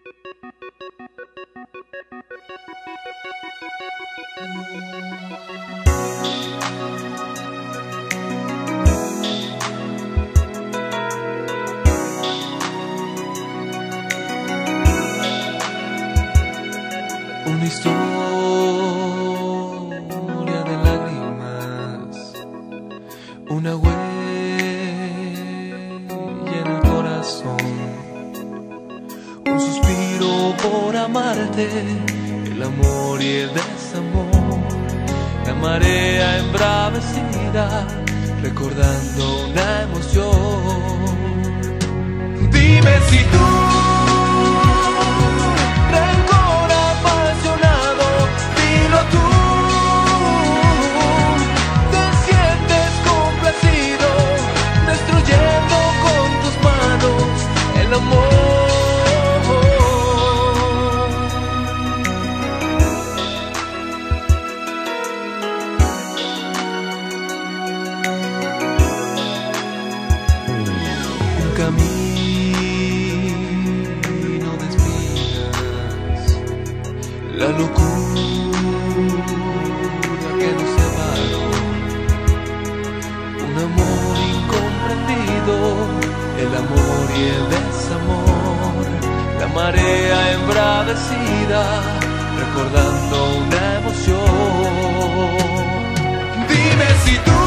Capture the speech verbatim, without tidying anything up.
Una historia de lágrimas, una huella en el corazón, un suspiro por amarte, el amor y el desamor, la marea embravecida, recordando una emoción. Dime si tú, el amor. Un camino de espinas, la locura que nos llevaron, un amor incomprendido, el amor y el desamor, la marea embravecida, recordando una emoción. Dime si tú